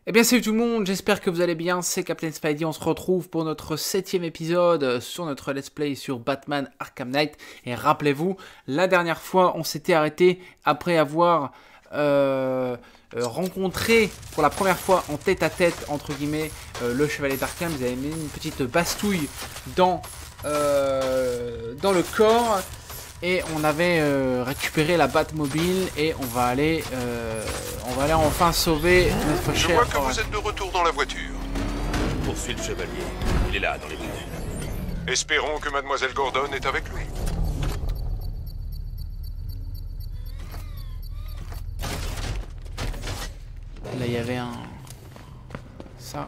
Eh bien salut tout le monde, j'espère que vous allez bien, c'est Captain Spidey, on se retrouve pour notre 7ème épisode sur notre let's play sur Batman Arkham Knight. Et rappelez-vous, la dernière fois on s'était arrêté après avoir rencontré pour la première fois en tête à tête entre guillemets le Chevalier d'Arkham. Vous avez mis une petite bastouille dans le corps. Et on avait récupéré la Batmobile et on va aller enfin sauver notre cher. Je vois que vous êtes de retour dans la voiture. Je poursuis le chevalier. Il est là, dans les tunnels. Espérons que Mademoiselle Gordon est avec lui. Là, il y avait un... Ça.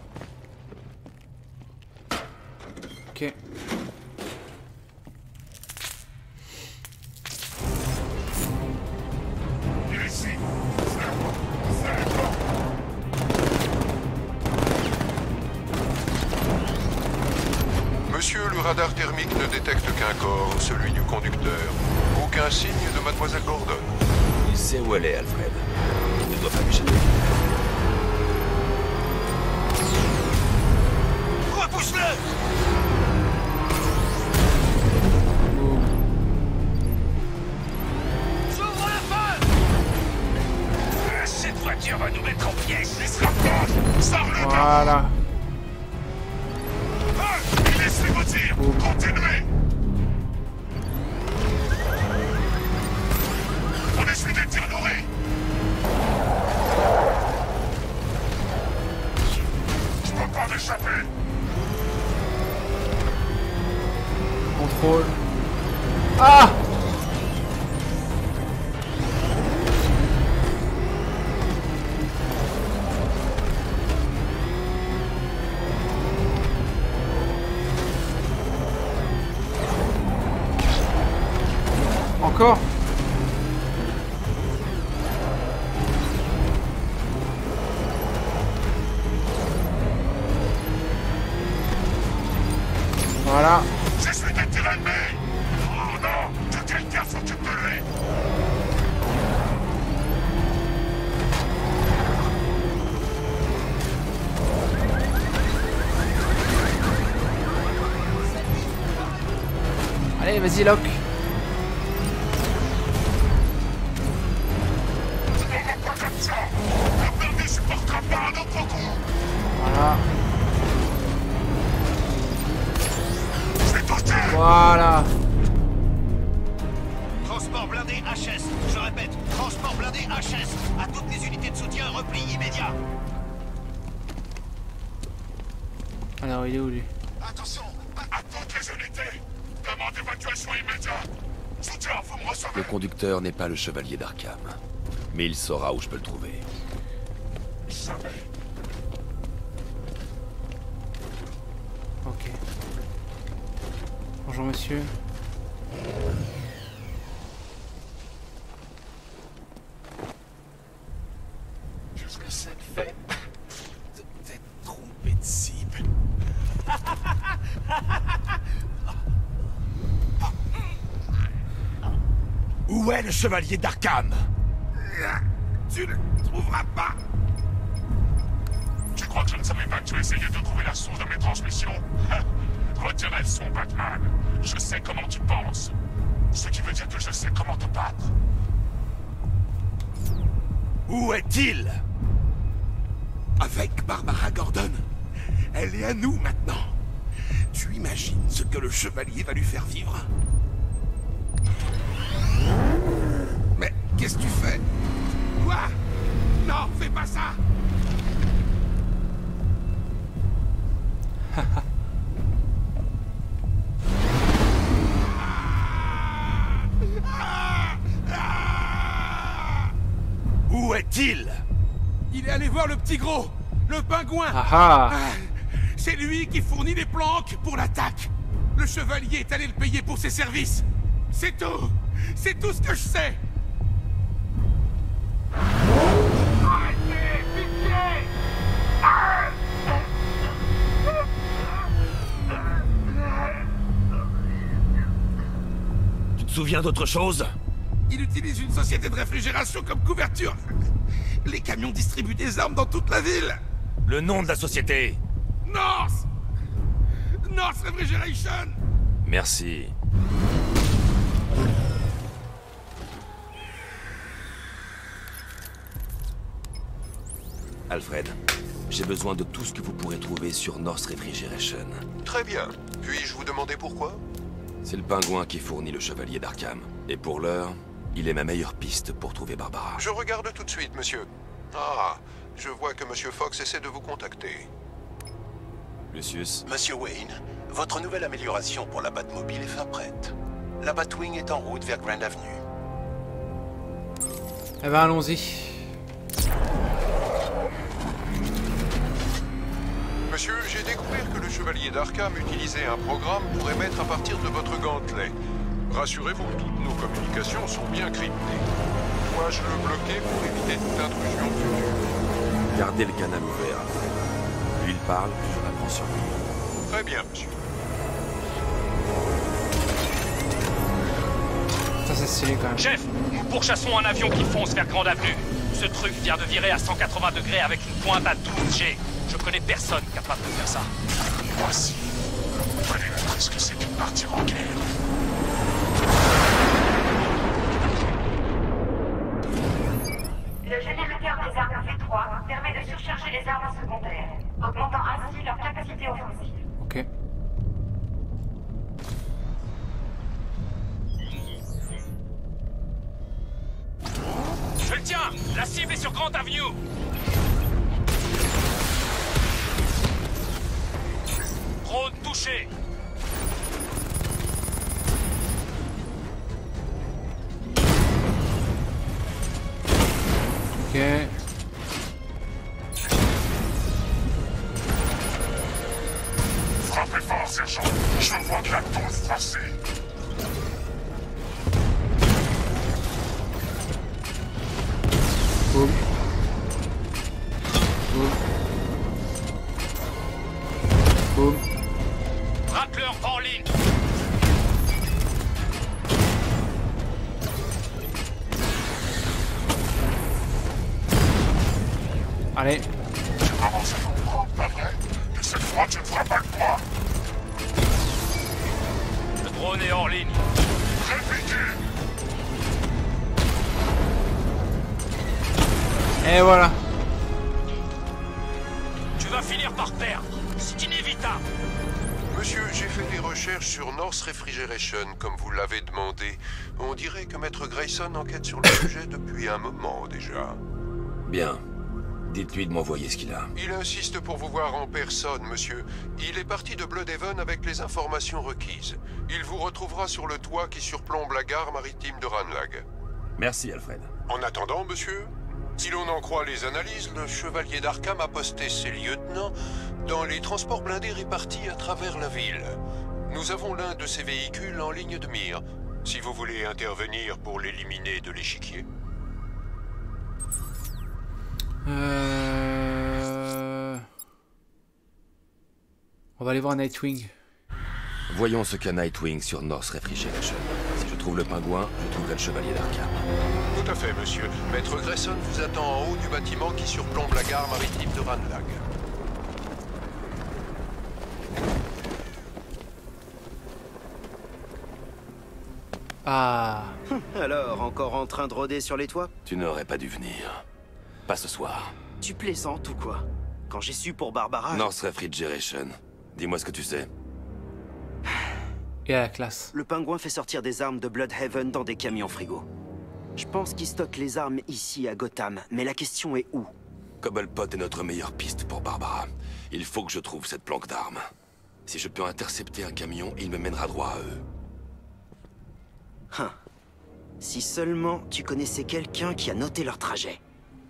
Ok. Monsieur, le radar thermique ne détecte qu'un corps, celui du conducteur. Aucun signe de Mademoiselle Gordon. Il sait où elle est, Alfred. Il ne doit pas m'échapper. Repousse-le! J'ouvre le feu! Cette voiture va nous mettre en pièces. Laisse-la sors le Voilà. Laissez-moi dire, continuez. On essuie des tirs nourris. Je peux pas m'échapper. Contrôle. Ah! Encore? Voilà. Je suis des tirs ennemis. Oh non, que quelqu'un s'occupe de lui. Allez, vas-y, Locke. Voilà. Voilà. Transport blindé HS. Je répète, transport blindé HS. À toutes les unités de soutien, repli immédiat. Alors, il est où lui? Attention, à toutes les unités. Demande d'évacuation immédiate. Soutien, vous me recevez. Le conducteur n'est pas le chevalier d'Arkham. Mais il saura où je peux le trouver. Jamais. Ok. Bonjour monsieur. Qu'est-ce que ça te fait de t'être trompé de cible? Où est le chevalier d'Arkham? Tu ne trouveras pas. Tu crois que je ne savais pas que tu essayais de trouver la source de mes transmissions? Retirez le son, Batman. Je sais comment tu penses. Ce qui veut dire que je sais comment te battre. Où est-il? Avec Barbara Gordon. Elle est à nous maintenant. Tu imagines ce que le chevalier va lui faire vivre? Mais qu'est-ce que tu fais? Quoi? Non, fais pas ça! Où est-il? Il est allé voir le petit gros, le pingouin. Ah ah. C'est lui qui fournit les planques pour l'attaque. Le chevalier est allé le payer pour ses services. C'est tout. C'est tout ce que je sais. Arrêtez, pitié! Tu te souviens d'autre chose? Il utilise une société de réfrigération comme couverture. Les camions distribuent des armes dans toute la ville. Le nom de la société. North Refrigeration. Merci. Alfred, j'ai besoin de tout ce que vous pourrez trouver sur North Refrigeration. Très bien. Puis-je vous demander pourquoi? C'est le pingouin qui fournit le chevalier d'Arkham. Et pour l'heure, il est ma meilleure piste pour trouver Barbara. Je regarde tout de suite, monsieur. Ah, je vois que monsieur Fox essaie de vous contacter. Lucius, Monsieur Wayne, votre nouvelle amélioration pour la Batmobile est fin prête. La Batwing est en route vers Grand Avenue. Eh ben allons-y. Monsieur, j'ai découvert que le chevalier d'Arkham utilisait un programme pour émettre à partir de votre gantelet. Rassurez-vous que toutes nos communications sont bien cryptées. Dois-je le bloquer pour éviter toute intrusion future? gardez le canal ouvert, Alfred. Lui, il parle, je l'apprends sur lui. Très bien, monsieur. Ça c'est stylé quand même. Chef, nous pourchassons un avion qui fonce vers Grande Avenue. Ce truc vient de virer à 180 degrés avec une pointe à 12 G. Je connais personne capable de faire ça. Voici. Prenez la risque que c'est de partir en guerre. Le générateur des armes V3 permet de surcharger les armes secondaires, augmentant ainsi leur capacité offensive. Ok. Je le tiens. La cible est sur Grande Avenue. Drone touché. Ok. Frappez fort, sergent. Je vois de la tôle froissée. Boum. Boum. Boum. Rattler en ligne. Allez. Tu commences à comprendre, pas vrai? Et cette fois, tu ne feras pas que moi. Le drone est hors ligne. Répliquez. Et voilà. Tu vas finir par perdre. C'est inévitable. Monsieur, j'ai fait des recherches sur North Refrigeration, comme vous l'avez demandé. On dirait que Maître Grayson enquête sur le sujet depuis un moment déjà. Bien. Dites-lui de m'envoyer ce qu'il a. Il insiste pour vous voir en personne, monsieur. Il est parti de Bloodhaven avec les informations requises. Il vous retrouvera sur le toit qui surplombe la gare maritime de Ranelagh. Merci, Alfred. En attendant, monsieur, si l'on en croit les analyses, le chevalier d'Arkham a posté ses lieutenants dans les transports blindés répartis à travers la ville. Nous avons l'un de ces véhicules en ligne de mire, si vous voulez intervenir pour l'éliminer de l'échiquier. On va aller voir Nightwing. Voyons ce qu'a Nightwing sur North Refrigeration. Si je trouve le pingouin, je trouverai le chevalier d'Arkham. Tout à fait, monsieur. Maître Grayson vous attend en haut du bâtiment qui surplombe la gare maritime de Ranelagh. Ah. Alors, encore en train de rôder sur les toits? Tu n'aurais pas dû venir. Pas ce soir. Tu plaisantes ou quoi? Quand j'ai su pour Barbara... North Refrigeration. Dis-moi ce que tu sais. Et à la classe. Le pingouin fait sortir des armes de Bloodhaven dans des camions frigo. Je pense qu'il stocke les armes ici à Gotham, mais la question est où? Cobblepot est notre meilleure piste pour Barbara. Il faut que je trouve cette planque d'armes. Si je peux intercepter un camion, il me mènera droit à eux. Si seulement tu connaissais quelqu'un qui a noté leur trajet.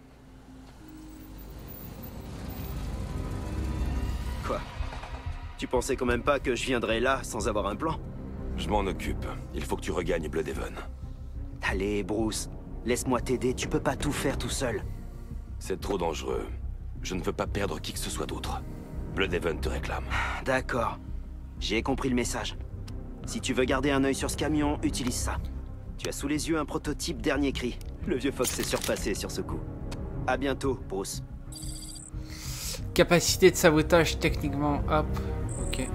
Quoi? Tu pensais quand même pas que je viendrais là sans avoir un plan? Je m'en occupe. Il faut que tu regagnes Bloodhaven. Allez, Bruce, laisse-moi t'aider, tu peux pas tout faire tout seul. C'est trop dangereux. Je ne veux pas perdre qui que ce soit d'autre. Bloodhaven te réclame. D'accord. J'ai compris le message. Si tu veux garder un œil sur ce camion, utilise ça. Tu as sous les yeux un prototype dernier cri. Le vieux Fox s'est surpassé sur ce coup. À bientôt, Bruce. Capacité de sabotage techniquement. Hop. Ok.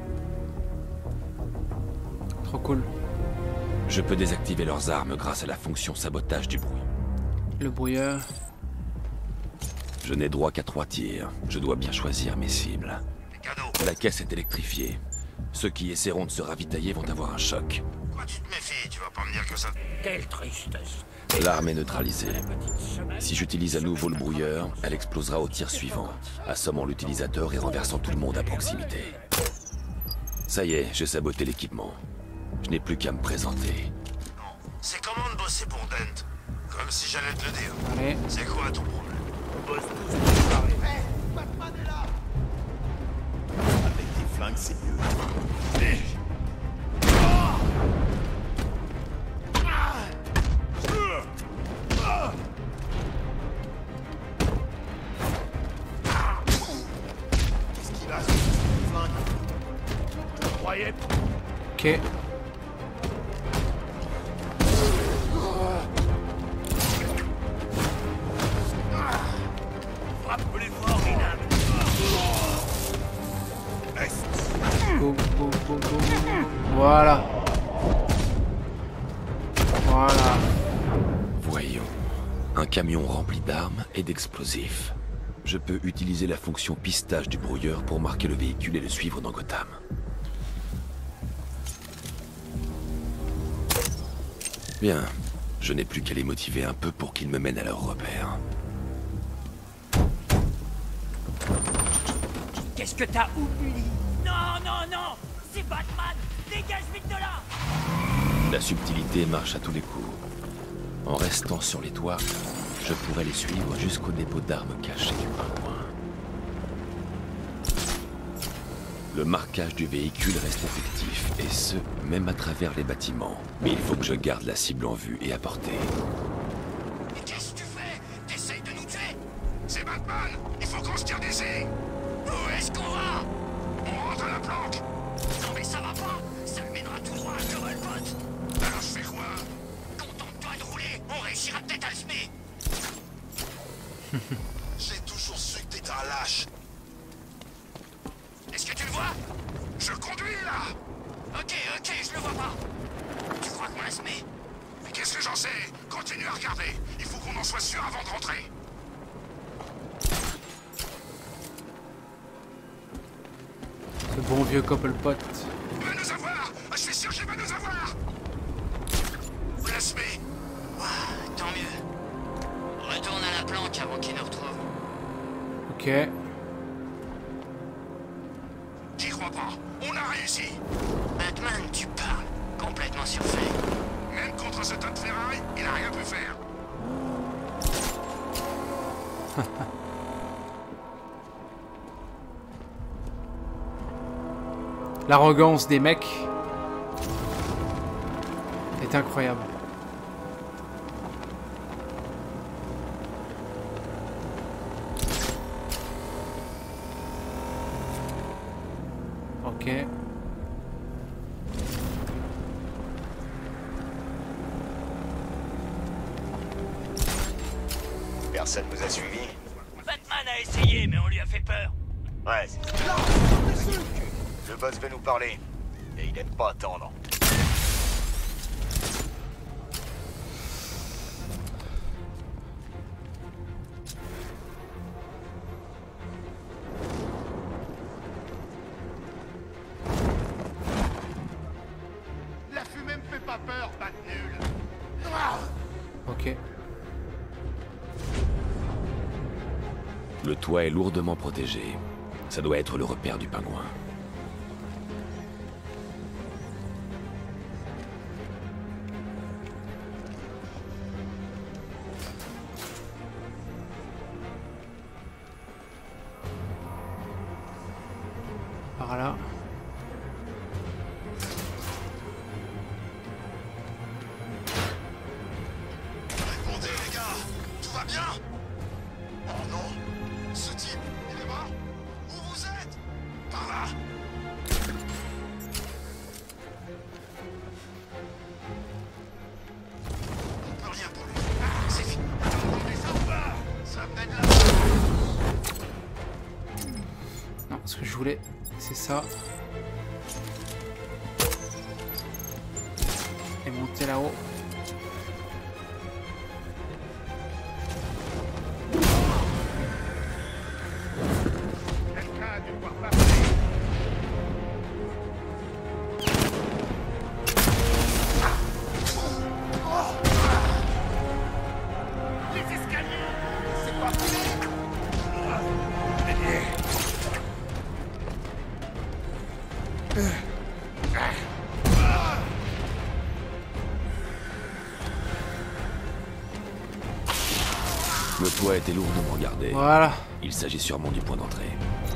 Trop cool. Je peux désactiver leurs armes grâce à la fonction sabotage du bruit. Le brouilleur. Je n'ai droit qu'à 3 tirs. Je dois bien choisir mes cibles. La caisse est électrifiée. Ceux qui essaieront de se ravitailler vont avoir un choc. Quoi, tu te méfies? Tu vas pas me dire que ça... Quelle tristesse. L'arme est neutralisée. Si j'utilise à nouveau le brouilleur, elle explosera au tir suivant, assommant l'utilisateur et renversant tout le monde à proximité. Ça y est, j'ai saboté l'équipement. Je n'ai plus qu'à me présenter. C'est comment de bosser pour Dent? Comme si j'allais te le dire. Allez. C'est quoi ton problème? On bosse tous pour parler. Hé, Batman est là! Avec des flingues, c'est mieux. Qu'est-ce qu'il a, ce flingue? Je croyais... Ok. Frappe-les fort, minable! Boum, boum, boum, boum. Voilà. Voilà. Voyons. Un camion rempli d'armes et d'explosifs. Je peux utiliser la fonction pistage du brouilleur pour marquer le véhicule et le suivre dans Gotham. Bien. Je n'ai plus qu'à les motiver un peu pour qu'ils me mènent à leur repère. Qu'est-ce que t'as oublié? Non, non, non! C'est Batman! Dégage vite de là! La subtilité marche à tous les coups. En restant sur les toits, je pourrais les suivre jusqu'au dépôt d'armes cachées du pingouin. Le marquage du véhicule reste effectif, et ce, même à travers les bâtiments. Mais il faut que je garde la cible en vue et à portée. Mais qu'est-ce que tu fais? T'essayes de nous tuer? C'est Batman! Il faut qu'on se tire d'ici! Où est-ce qu'on va? On rentre à la planque! Non mais ça va pas! Ça me mènera tout droit à Cobblepot! Alors je fais quoi? Contente-toi de rouler! On réussira peut-être à le semer! J'ai toujours su que t'étais un lâche! Est-ce que tu le vois? Je conduis là! Ok, je le vois pas! Tu crois qu'on l'a semé? Mais qu'est-ce que j'en sais? Continue à regarder! Il faut qu'on en soit sûr avant de rentrer! Ce bon vieux Cobblepot. Il va nous avoir! Je suis sûr qu'il va nous avoir! On l'a semé! Tant mieux. Retourne à la planque avant qu'il nous retrouve. Ok. J'y crois pas. On a réussi. Batman, tu parles. Complètement surfait. Même contre ce tas de ferraille, il a rien pu faire. L'arrogance des mecs est incroyable. Ok. Personne vous a suivi? Batman a essayé, mais on lui a fait peur. Ouais, c'est ça. Le boss veut nous parler. Et il aime pas attendre. La fumée me fait pas peur, bat nul! Ok. Le toit est lourdement protégé. Ça doit être le repère du pingouin. Par là. Répondez, les gars! Tout va bien? Oh non! Ce type, il est mort? Où vous êtes? Par là! On peut rien pour lui. C'est fini. Attendez ça! Ça mène là! voulais. C'est ça. Et monter là-haut. Quelqu'un a dû voir passer. Les escaliers, c'est pas fini. Le toit a été lourdement gardé. Voilà. Il s'agit sûrement du point d'entrée.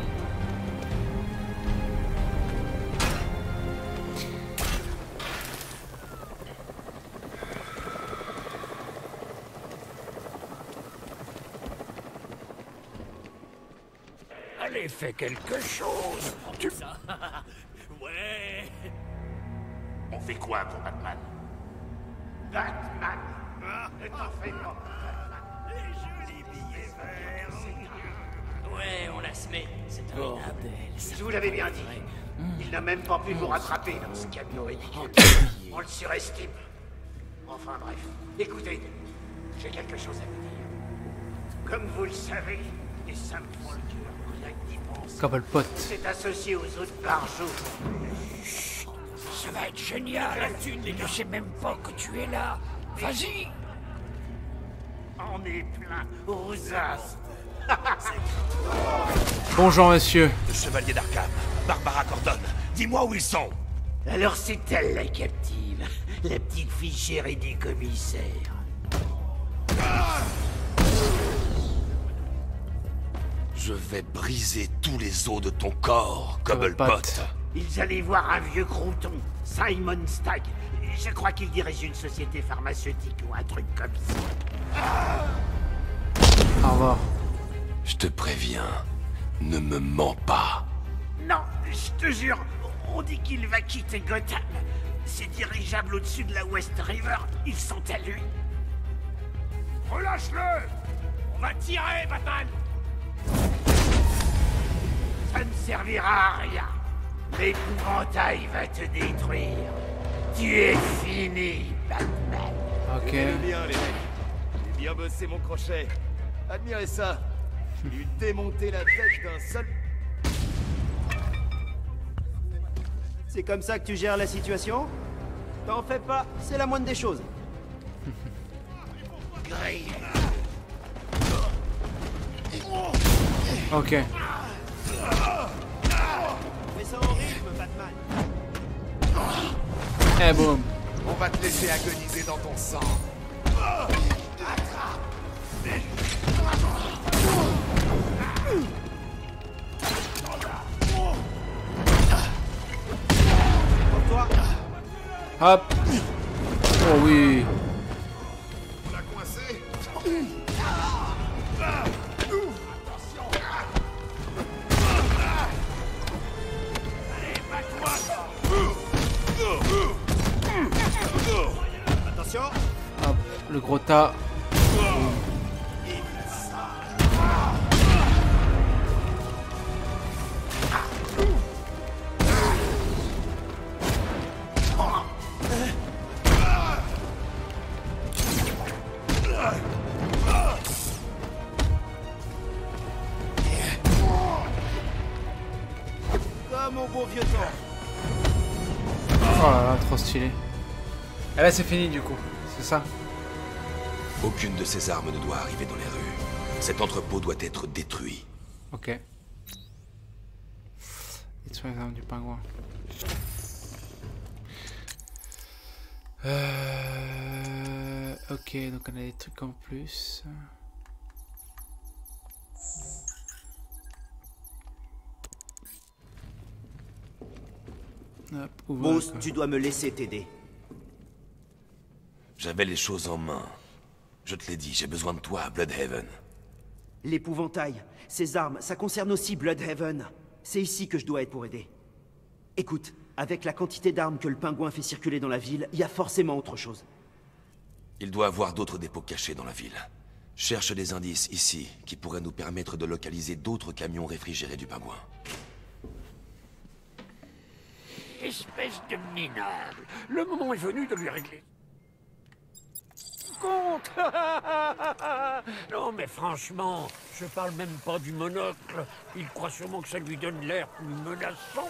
Allez, fais quelque chose. Tu... Ouais. On fait quoi pour Batman? Batman. Ne t'en fais pas. Les jolis billets verts. Ouais, on la se met. C'est un bordel. Je vous l'avais bien dit. Il n'a même pas pu vous rattraper dans ce camion ridicule. On le surestime. Enfin bref, écoutez, j'ai quelque chose à vous dire. Comme vous le savez, et ça me prend le cœur, rien que d'y penser. Cobblepot. C'est associé aux autres barjots. Ça va être génial. Il ne sait même pas que tu es là. Vas-y. On est plein aux as. Bonjour monsieur. Le chevalier d'Arkham, Barbara Gordon, dis-moi où ils sont. Alors c'est elle la captive, la petite fille chérie du commissaire. Je vais briser tous les os de ton corps, Cobblepot. Ils allaient voir un vieux crouton, Simon Stagg. Je crois qu'il dirige une société pharmaceutique ou un truc comme ça. Au revoir. Je te préviens, ne me mens pas. Non, je te jure, on dit qu'il va quitter Gotham. Ces dirigeables au-dessus de la West River, ils sont à lui. Relâche-le! On va tirer, Batman! Ça ne servira à rien. L'épouvantail va te détruire. Tu es fini, Batman. Ok. Bien, les mecs. J'ai bien bossé mon crochet. Admirez ça. J'ai dû démonter la tête d'un seul... C'est comme ça que tu gères la situation? T'en fais pas, c'est la moindre des choses. Ok. Fais ça en rythme, Batman. Eh boum. On va te laisser agoniser dans ton sang. Pour toi. Hop. Oh oui. On l'a coincé. Attention. Hop. Le gros tas. Comme au bon vieux temps. Oh là là, trop stylé. Et là c'est fini du coup, c'est ça? Aucune de ces armes ne doit arriver dans les rues. Cet entrepôt doit être détruit. Ok. Détruire les armes du pingouin. Ok, donc on a des trucs en plus. Hop, ouvre Bruce, le coffre. tu dois me laisser t'aider. J'avais les choses en main. Je te l'ai dit, j'ai besoin de toi à Bloodhaven. L'épouvantail, ces armes, ça concerne aussi Bloodhaven. C'est ici que je dois être pour aider. Écoute, avec la quantité d'armes que le pingouin fait circuler dans la ville, il y a forcément autre chose. Il doit avoir d'autres dépôts cachés dans la ville. Cherche des indices ici qui pourraient nous permettre de localiser d'autres camions réfrigérés du pingouin. Espèce de minable. Le moment est venu de lui régler compte. Non mais franchement, je parle même pas du monocle. Il croit sûrement que ça lui donne l'air plus menaçant.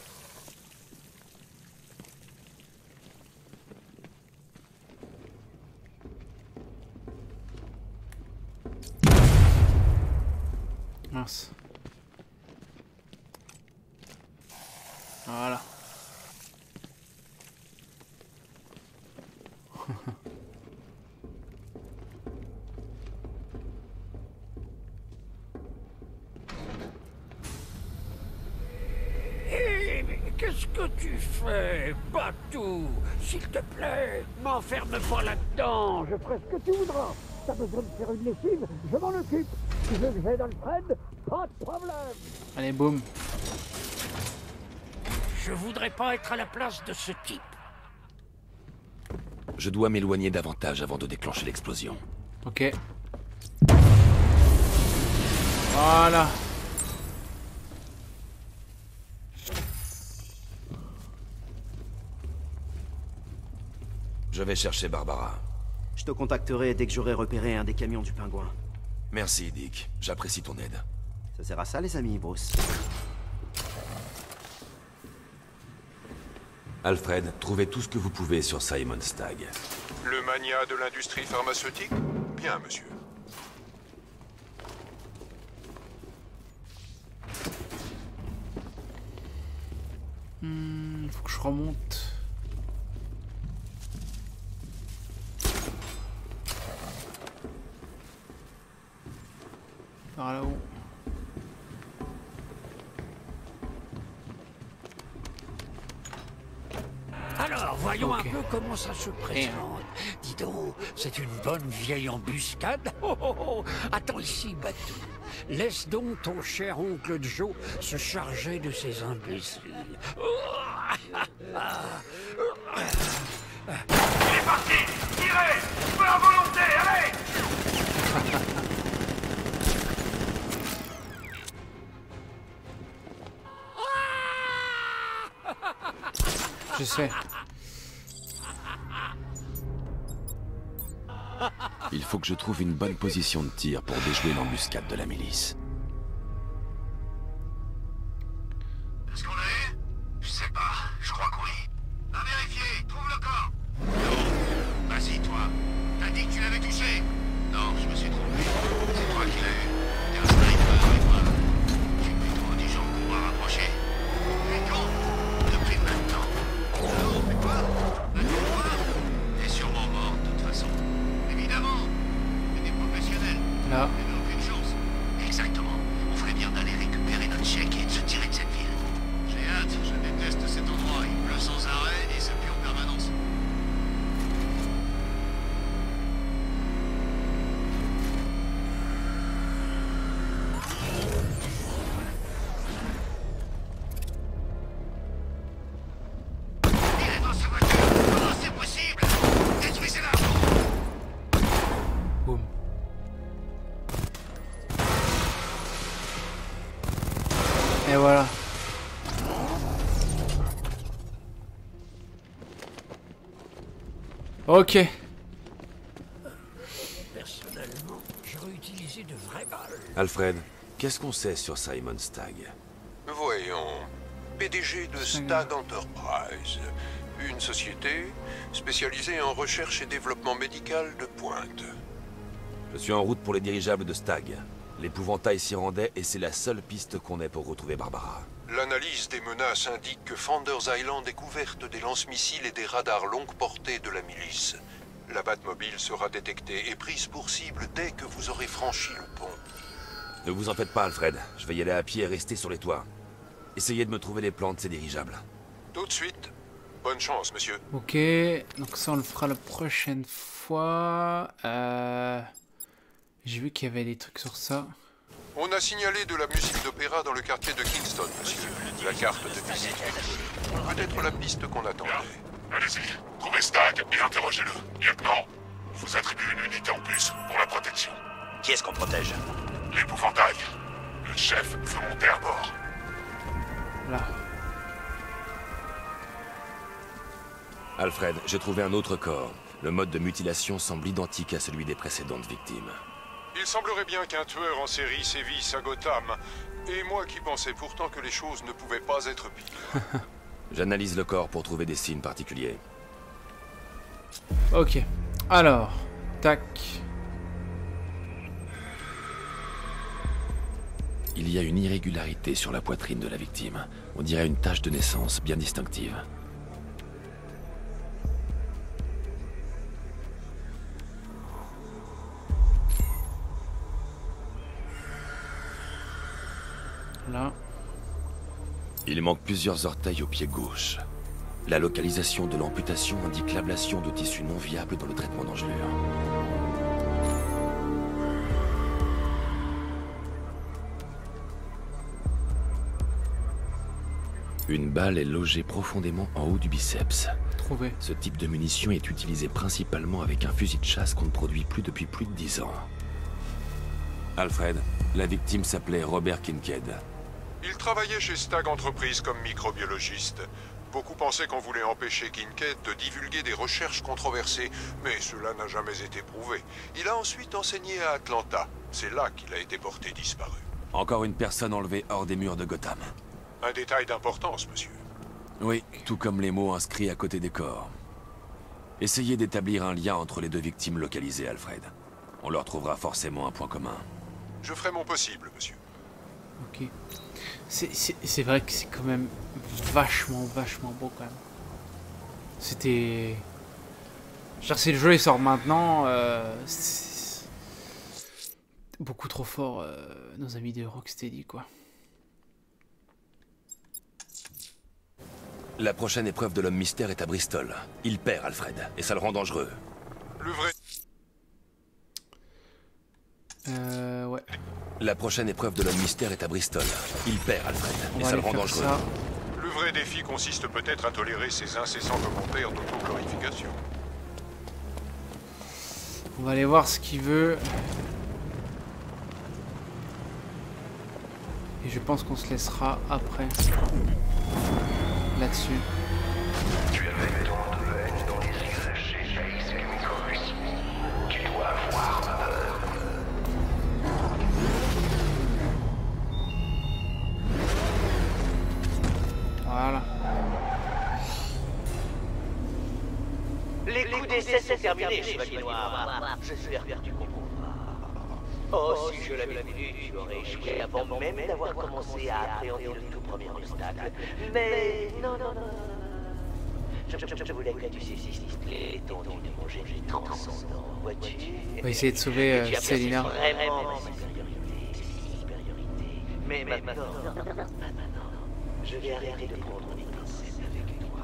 Mince. Voilà. Hé, mais qu'est-ce que tu fais, Batou? S'il te plaît, m'enferme pas là-dedans. Je ferai ce que tu voudras. T'as besoin de faire une lessive, je m'en occupe. Tu veux que j'aide Alfred? Pas de problème. Allez, boum. Je voudrais pas être à la place de ce type. Je dois m'éloigner davantage avant de déclencher l'explosion. Ok. Voilà. Je vais chercher Barbara. Je te contacterai dès que j'aurai repéré un des camions du pingouin. Merci, Dick. J'apprécie ton aide. Ça sert à ça, les amis, Bruce. Alfred, trouvez tout ce que vous pouvez sur Simon Stagg. Le mania de l'industrie pharmaceutique? Bien, monsieur. Faut que je remonte. Par là-haut. Alors, voyons un peu comment ça se présente. Dis donc, c'est une bonne vieille embuscade. Oh, oh, oh. Attends ici, Batou. Laisse donc ton cher oncle Joe se charger de ces imbéciles. Il est parti! Tirez! Feu à volonté, allez! Je sais. Il faut que je trouve une bonne position de tir pour déjouer l'embuscade de la milice. Est-ce qu'on l'a eu? Je sais pas, je crois que oui. À vérifier, trouve le corps. Non, vas-y toi. T'as dit que tu l'avais touché? Non, je me suis trompé. C'est toi qui l'as eu. T'es un sniper et moi. Je suis plutôt du genre qu'on va rapprocher. Mais quand? Depuis maintenant. Non, mais quoi? Maintenant quoi? T'es sûrement mort de toute façon. Évidemment. T'es des professionnels. Là. Mais aucune chance. Exactement. On ferait bien d'aller récupérer notre chèque et de se tirer de cette ville. J'ai hâte, je déteste cet endroit. Il pleut sans arrêt et ça pue en permanence. Tirez dans sa voiture. Comment c'est possible? Détruisez-la. Boum. Et voilà. Ok. Personnellement, j'aurais utilisé de vraies balles. Alfred, qu'est-ce qu'on sait sur Simon Stagg? Voyons. PDG de Stagg Enterprise. Une société spécialisée en recherche et développement médical de pointe. Je suis en route pour les dirigeables de Stagg. L'épouvantail s'y rendait et c'est la seule piste qu'on ait pour retrouver Barbara. L'analyse des menaces indique que Founders Island est couverte des lance-missiles et des radars longue portée de la milice. La Batmobile sera détectée et prise pour cible dès que vous aurez franchi le pont. Ne vous en faites pas, Alfred. Je vais y aller à pied et rester sur les toits. Essayez de me trouver les plans de ces dirigeables. Tout de suite. Bonne chance, monsieur. Ok. Donc ça, on le fera la prochaine fois. J'ai vu qu'il y avait des trucs sur ça. On a signalé de la musique d'opéra dans le quartier de Kingston, monsieur. La carte de visite. Peut-être la piste qu'on attendait. Allez-y, trouvez Stagg et interrogez-le. Lieutenant, je vous attribue une unité en plus pour la protection. Qui est-ce qu'on protège? L'épouvantail. Le chef veut monter à bord. Là. Alfred, j'ai trouvé un autre corps. Le mode de mutilation semble identique à celui des précédentes victimes. Il semblerait bien qu'un tueur en série sévisse à Gotham. Et moi qui pensais pourtant que les choses ne pouvaient pas être pires. J'analyse le corps pour trouver des signes particuliers. Ok. Alors, tac. Il y a une irrégularité sur la poitrine de la victime. On dirait une tache de naissance bien distinctive. Là. Il manque plusieurs orteils au pied gauche. La localisation de l'amputation indique l'ablation de tissus non viables dans le traitement d'engelure. Une balle est logée profondément en haut du biceps. Trouvé. Ce type de munition est utilisé principalement avec un fusil de chasse qu'on ne produit plus depuis plus de 10 ans. Alfred, la victime s'appelait Robert Kincaid. Il travaillait chez Stag Entreprises comme microbiologiste. Beaucoup pensaient qu'on voulait empêcher Kincaid de divulguer des recherches controversées, mais cela n'a jamais été prouvé. Il a ensuite enseigné à Atlanta. C'est là qu'il a été porté disparu. Encore une personne enlevée hors des murs de Gotham. Un détail d'importance, monsieur. Oui, tout comme les mots inscrits à côté des corps. Essayez d'établir un lien entre les deux victimes localisées, Alfred. On leur trouvera forcément un point commun. Je ferai mon possible, monsieur. Ok. C'est vrai que c'est quand même vachement beau quand même. C'était... Genre si le jeu il sort maintenant, c'est beaucoup trop fort, nos amis de Rocksteady quoi. La prochaine épreuve de l'homme mystère est à Bristol. Il perd, Alfred, et ça le rend dangereux. Le vrai... Ouais. La prochaine épreuve de l'homme mystère est à Bristol. Il perd, Alfred, et ça le rend dangereux. Ça. Le vrai défi consiste peut-être à tolérer ces incessants commentaires d'autoglorification. On va aller voir ce qu'il veut. Et je pense qu'on se laissera après. Là-dessus. Tu avais tant de haine dans les yeux cachés, Jace Chemicals. Tu dois avoir ma peur. Voilà. Les coups d'essai sont terminés, Chevalier Noir. J'espère que tu comprendras. Oh, si je l'avais voulu, tu aurais échoué avant même d'avoir commencé à appréhender le tout premier obstacle. Mais non. Je voulais que tu saisisses l'étendue de mon génie transcendant, vois-tu? On va essayer de sauver Selina. Vraiment ma supériorité. Mais maintenant, je vais arrêter de prendre mes pincettes avec toi.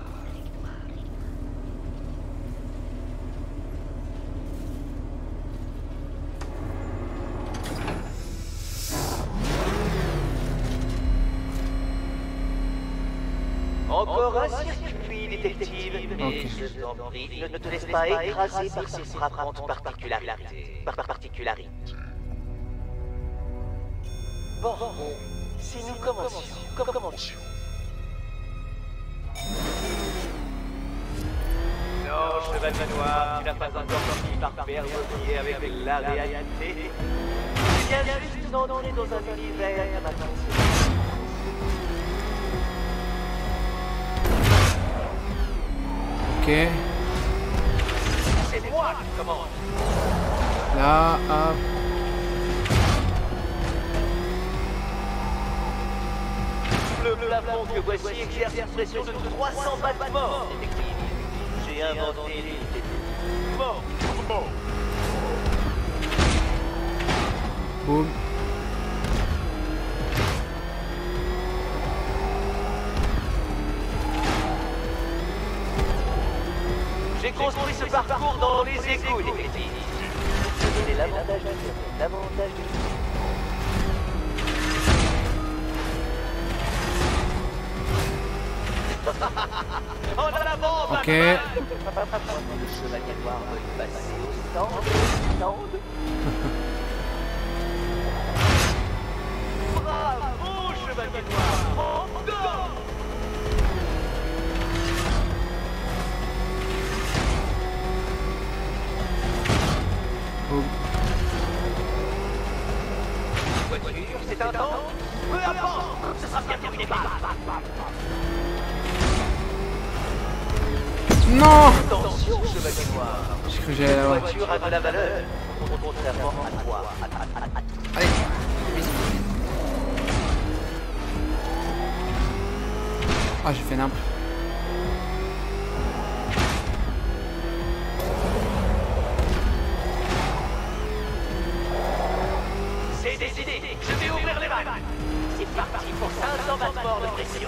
Encore un circuit, détective. Et je t'en prie, ne te laisse pas écraser par ces frappantes particularités. Bon, si nous commencions. Non, Chevalier Noir, tu n'as pas encore fini par perdre pied avec la réalité. Tu viens juste d'entrer dans un univers à ma Ok. C'est moi qui commande. Là, hop. Le plafond que voici exerce une pression de 300 battements, détective. J'ai inventé l'unité de... Bon. Boum. J'ai construit ce parcours dans les égouts, détective. C'est l'avantage du jeu. En avant, ok. le Chevalier Noir veut passer au stand. Bravo, Chevalier Noir. Encore. Oh. Voiture, c'est un temps. Peu importe, ce sera bien terminé. Non! Attention, chevalier noir. Je crois que j'allais l'avoir. La voiture a de la valeur, contrairement à toi. Allez. Ah, j'ai fait n'importe. C'est décidé, je vais ouvrir les vannes. C'est parti pour 500 battements de pression.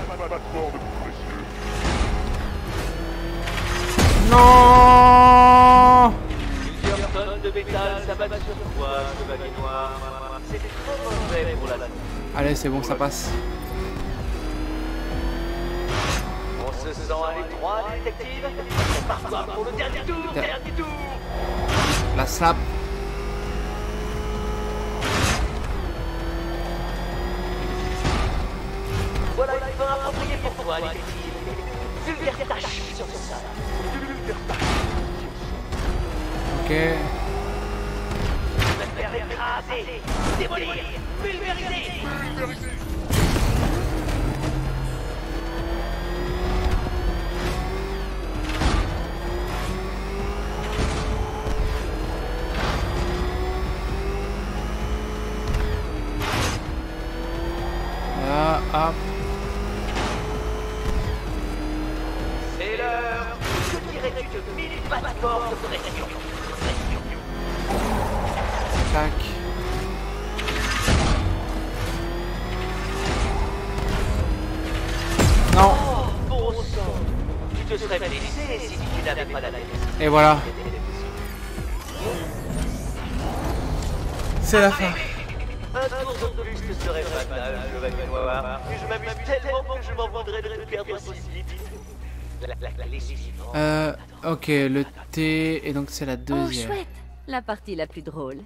Non! Plusieurs tonnes de métal s'abattent sur toi, chevalier noir. C'est trop mauvais pour la vie. Allez, c'est bon, ça passe. On se sent à l'étroit, détective. On part pour le dernier tour, dernier tour. La slap. Voilà une fin appropriée pour toi, détective. Vulgaire tâche sur ça. Ok. Je vais te faire écraser, démolir, pulvériser. Là, hop. C'est l'heure. Que dirais-tu de 1000 passeports de pression? Tac. Non. Oh, bon sang. Tu te serais blessé si tu n'avais pas la tête. Et voilà. C'est la fin. Un tour de plus te serait fatal, chevalier noir. Et je m'amuse tellement que je m'en voudrais de te perdre si vite. Ok, le T, et donc c'est la deuxième. Oh, chouette. La partie la plus drôle.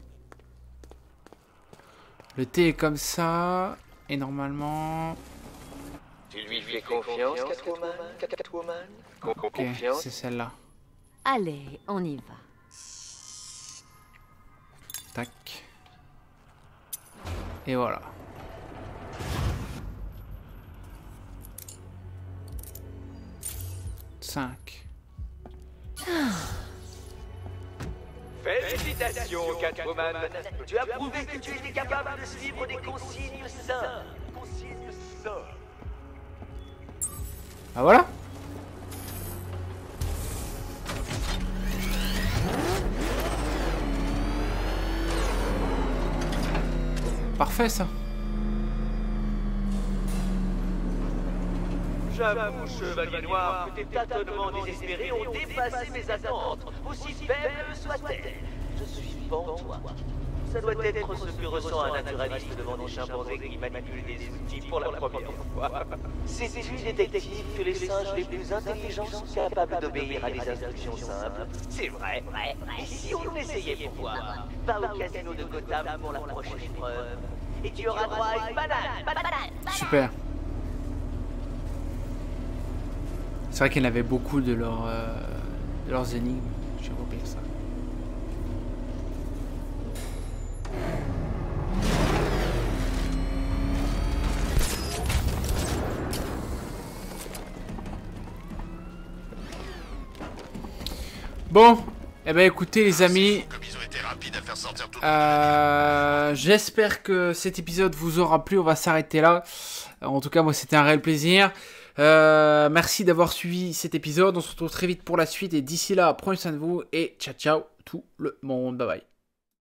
Le T est comme ça, et normalement... Tu lui fais confiance, Catwoman? Ok, c'est celle-là. Allez, on y va. Tac. Et voilà. Cinq. Félicitations, Catwoman. Tu as prouvé que tu étais capable de suivre des consignes simples. Ah voilà. Parfait ça. J'avoue, chevalier noir, que tes tâtonnements désespérés ont dépassé mes attentes, aussi faibles soient-elles. Je suis pour toi. Ça doit être ce que ressent un naturaliste devant des chimpanzés qui manipulent des outils pour la première fois. Sais-tu, détective, que les singes les plus intelligents sont capables d'obéir à des instructions simples? C'est vrai. Et si on essayait pour voir? Va au casino de Gotham pour la prochaine épreuve. Et tu auras droit à une banane. Super. C'est vrai qu'il y en avait beaucoup de leurs énigmes. J'ai oublié ça. Bon, eh ben écoutez les amis, j'espère que cet épisode vous aura plu. On va s'arrêter là. En tout cas, moi c'était un réel plaisir. Merci d'avoir suivi cet épisode. On se retrouve très vite pour la suite. Et d'ici là, prenez soin de vous. Et ciao ciao tout le monde. Bye bye.